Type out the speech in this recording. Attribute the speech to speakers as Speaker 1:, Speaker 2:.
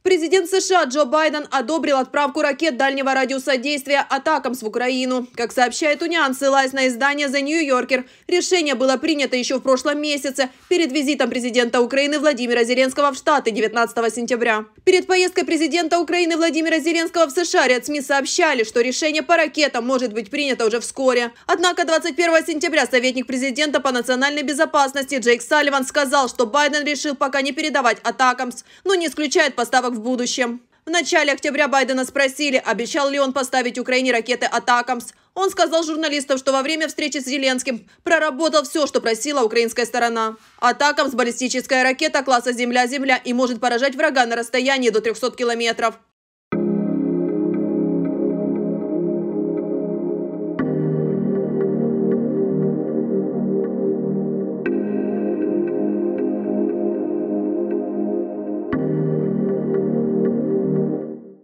Speaker 1: Президент США Джо Байден одобрил отправку ракет дальнего радиуса действия «Атакамс» в Украину. Как сообщает Униан, ссылаясь на издание The New Yorker, решение было принято еще в прошлом месяце, перед визитом президента Украины Владимира Зеленского в Штаты 19 сентября. Перед поездкой президента Украины Владимира Зеленского в США ряд СМИ сообщали, что решение по ракетам может быть принято уже вскоре. Однако 21 сентября советник президента по национальной безопасности Джейк Салливан сказал, что Байден решил пока не передавать «Атакамс», но не исключает поставок в будущем. В начале октября Байдена спросили, обещал ли он поставить Украине ракеты «Атакамс». Он сказал журналистам, что во время встречи с Зеленским проработал все, что просила украинская сторона. «Атакамс» – баллистическая ракета класса «Земля-Земля» и может поражать врага на расстоянии до 300 километров.